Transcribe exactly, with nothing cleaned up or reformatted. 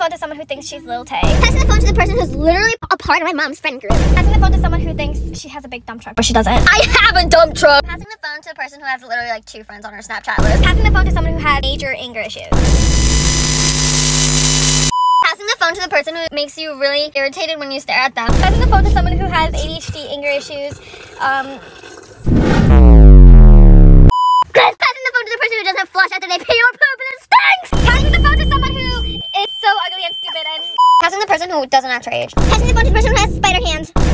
phone to someone who thinks she's Lil Tay. Passing the phone to the person who's literally a part of my mom's friend group. Passing the phone to someone who thinks she has a big dump truck, but she doesn't. I have a dump truck. Passing the phone to the person who has literally like two friends on her Snapchat list. Passing the phone to someone who has major anger issues. Passing the phone to the person who makes you really irritated when you stare at them. Passing the phone to someone who has A D H D, anger issues, um... Passing the phone to the person who doesn't flush after they pee or poop and it stinks! Passing the phone to someone who is so ugly and stupid and... Passing the person who doesn't act her age. Passing the phone to the person who has spider hands.